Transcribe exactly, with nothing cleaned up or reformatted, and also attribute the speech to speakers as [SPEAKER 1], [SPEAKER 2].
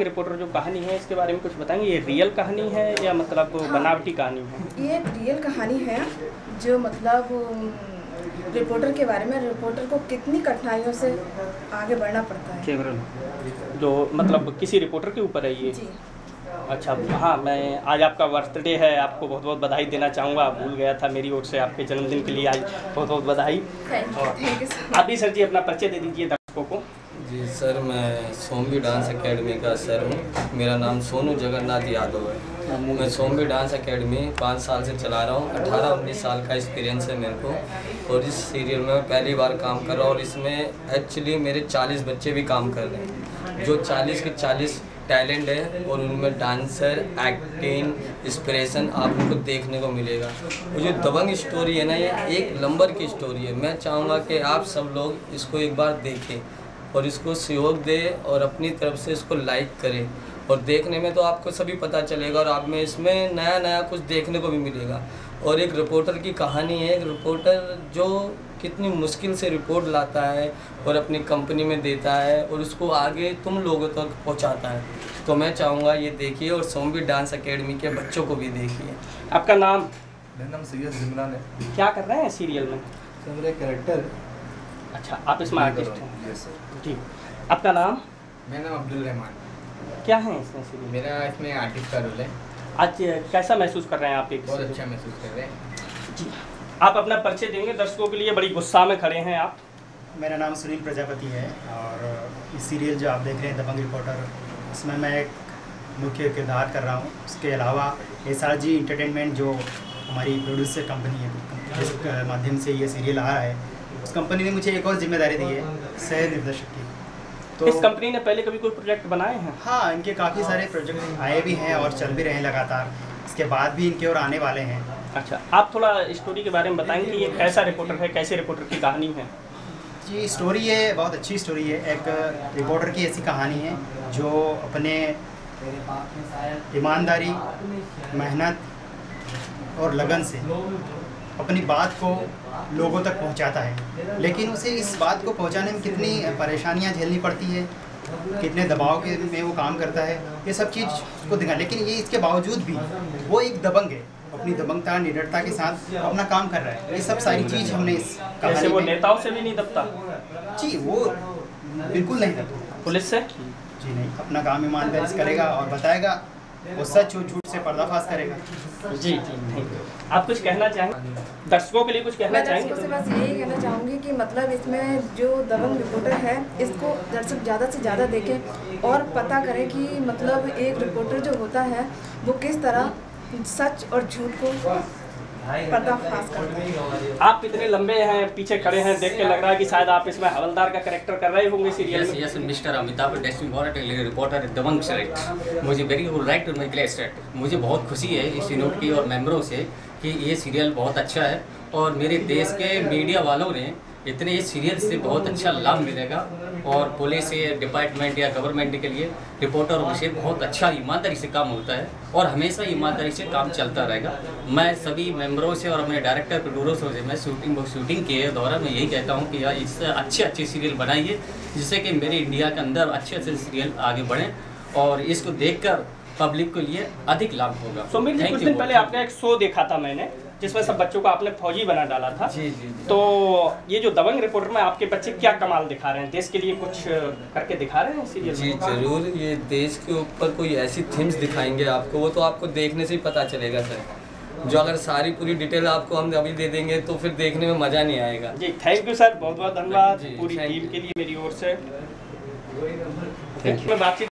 [SPEAKER 1] दबंग reporter जो कहानी है इसके बारे में कुछ बताएंगे? ये रियल कहानी है या मतलब हाँ, बनावटी कहानी है? ये
[SPEAKER 2] एक रियल कहानी है जो मतलब रिपोर्टर के बारे में, रिपोर्टर को कितनी कठिनाइयों से आगे बढ़ना पड़ता है,
[SPEAKER 1] जो मतलब किसी रिपोर्टर के ऊपर है ये?
[SPEAKER 2] जी।
[SPEAKER 1] अच्छा, हाँ, मैं आज आपका बर्थडे है, आपको बहुत बहुत बधाई देना चाहूँगा। भूल गया था, मेरी ओर से आपके जन्मदिन के लिए आज बहुत बहुत बधाई।
[SPEAKER 2] Thank you.
[SPEAKER 1] आप भी सर जी अपना परिचय दे दीजिए दर्शकों को।
[SPEAKER 3] जी सर, मैं सोमवी डांस एकेडमी का सर हूँ। मेरा नाम सोनू जगन्नाथ यादव है। मैं सोमवी डांस एकेडमी पाँच साल से चला रहा हूँ। अठारह उन्नीस साल का एक्सपीरियंस है मेरे को, और इस सीरियल में पहली बार काम कर रहा हूँ। और इसमें एक्चुअली मेरे चालीस बच्चे भी काम कर रहे हैं, जो चालीस के चालीस टैलेंट है, और उनमें डांसर, एक्टिंग, इंस्पिरेशन आप उनको देखने को मिलेगा। वो जो दबंग स्टोरी है ना, ये एक नंबर की स्टोरी है। मैं चाहूँगा कि आप सब लोग इसको एक बार देखें और इसको सहयोग दें और अपनी तरफ से इसको लाइक करें, और देखने में तो आपको सभी पता चलेगा, और आप में इसमें नया नया कुछ देखने को भी मिलेगा। और एक रिपोर्टर की कहानी है, एक रिपोर्टर जो कितनी मुश्किल से रिपोर्ट लाता है और अपनी कंपनी में देता है और उसको आगे तुम लोगों तक पहुंचाता है। तो मैं चाहूँगा ये देखिए, और सोमवी डांस एकेडमी के बच्चों को भी देखिए।
[SPEAKER 1] आपका नाम?
[SPEAKER 4] मेरा नाम सैयद जिमरान है।
[SPEAKER 1] क्या कर रहे हैं सीरियल में?
[SPEAKER 4] सर मेरा कैरेक्टर।
[SPEAKER 1] अच्छा, आप इसमें आर्टिस्ट हैं?
[SPEAKER 4] Yes sir.
[SPEAKER 1] जी। आपका नाम?
[SPEAKER 5] मेरा नाम अब्दुल रहमान।
[SPEAKER 1] क्या है इसमें सीरियल?
[SPEAKER 5] मेरा इसमें आर्टिस्ट का रोल है।
[SPEAKER 1] आज कैसा महसूस कर रहे हैं आप? एक
[SPEAKER 5] बहुत अच्छा महसूस कर रहे हैं।
[SPEAKER 1] जी। आप अपना परिचय देंगे दर्शकों के लिए? बड़ी गुस्सा में खड़े हैं आप।
[SPEAKER 6] मेरा नाम सुनील प्रजापति है, और इस सीरियल जो आप देख रहे हैं दबंग रिपोर्टर, इसमें मैं एक मुख्य किरदार कर रहा हूँ। उसके अलावा एस आर जी एंटरटेनमेंट जो हमारी प्रोड्यूसर कंपनी है, जिस माध्यम से ये सीरियल आ रहा है, उस कंपनी ने मुझे एक और जिम्मेदारी दी है, सह निर्देशक की।
[SPEAKER 1] तो इस कंपनी ने पहले कभी कोई प्रोजेक्ट बनाए हैं?
[SPEAKER 6] हाँ, इनके काफ़ी सारे प्रोजेक्ट आए भी हैं और चल भी रहे हैं लगातार। इसके बाद भी इनके और आने वाले हैं।
[SPEAKER 1] अच्छा, आप थोड़ा स्टोरी के बारे में बताएंगे कि ये कैसा रिपोर्टर है, कैसे रिपोर्टर की कहानी है?
[SPEAKER 6] जी, स्टोरी ये बहुत अच्छी स्टोरी है। एक रिपोर्टर की ऐसी कहानी है जो अपने ईमानदारी, मेहनत और लगन से अपनी बात को लोगों तक पहुंचाता है, लेकिन उसे इस बात को पहुंचाने में कितनी परेशानियां झेलनी पड़ती है, कितने दबाव के में वो काम करता है, ये सब चीज़ उसको दिखा। लेकिन ये इसके बावजूद भी वो एक दबंग है, अपनी दबंगता, निडरता के साथ अपना काम कर रहा है। ये सब सारी चीज़ हमने इस
[SPEAKER 1] कैसे वो नेताओं से भी नहीं दबता?
[SPEAKER 6] जी, वो बिल्कुल नहीं दबता।
[SPEAKER 1] पुलिस से?
[SPEAKER 6] जी नहीं, अपना काम ईमानदारी से करेगा और बताएगा, वो सच और झूठ से पर्दाफाश करेगा।
[SPEAKER 1] जी जी। आप कुछ कहना चाहेंगे दर्शकों के लिए? कुछ कहना चाहेंगे?
[SPEAKER 2] दर्शकों से बस यही कहना चाहूँगी कि मतलब इसमें जो दबंग रिपोर्टर है, इसको दर्शक ज़्यादा से ज़्यादा देखें और पता करें कि मतलब एक रिपोर्टर जो होता है वो किस तरह सच और झूठ को पर्दाफाश करता है।
[SPEAKER 1] आप इतने लंबे हैं, पीछे खड़े हैं, देख के लग रहा है कि शायद आप इसमें हवलदार का कैरेक्टर कर रहे होंगे सीरियल में।
[SPEAKER 7] Yes mister Amitabh destiny for a reporter Dabangg select. मुझे वेरी राइट टू माय ग्लेस्टेट। मुझे बहुत खुशी है इस यूनिट की और मेंबरों से कि ये सीरियल बहुत अच्छा है, और मेरे देश के मीडिया वालों ने इतने इस सीरियल से बहुत अच्छा लाभ मिलेगा, और पुलिस डिपार्टमेंट या गवर्नमेंट के लिए रिपोर्टरों से बहुत अच्छा ईमानदारी से काम होता है, और हमेशा ईमानदारी से काम चलता रहेगा। मैं सभी मेंबरों से और अपने डायरेक्टर प्रोड्यूसरों से मैं शूटिंग शूटिंग के दौरान मैं यही कहता हूँ कि यार इससे अच्छे अच्छे सीरियल बनाइए, जिससे कि मेरे इंडिया के अंदर अच्छे अच्छे सीरियल आगे बढ़ें और इसको देखकर पब्लिक के लिए अधिक लाभ होगा।
[SPEAKER 1] सुमित जी, कुछ दिन पहले आपका एक शो देखा था मैंने, जिसमें सब बच्चों को आपने फौजी बना डाला था।
[SPEAKER 3] जी जी, जी।
[SPEAKER 1] तो ये जो दबंग रिपोर्टर में आपके बच्चे क्या कमाल दिखा रहे हैं, देश के लिए कुछ करके दिखा रहे हैं सीरियल में?
[SPEAKER 3] जी जरूर, ये देश के ऊपर कोई ऐसी थीम्स दिखाएंगे आपको, वो तो आपको देखने से ही पता चलेगा सर। जो अगर सारी पूरी डिटेल आपको हम अभी दे देंगे तो फिर देखने में मज़ा नहीं आएगा।
[SPEAKER 1] जी, थैंक यू सर, बहुत बहुत धन्यवाद पूरी टीम के लिए मेरी ओर से। मैं बातचीत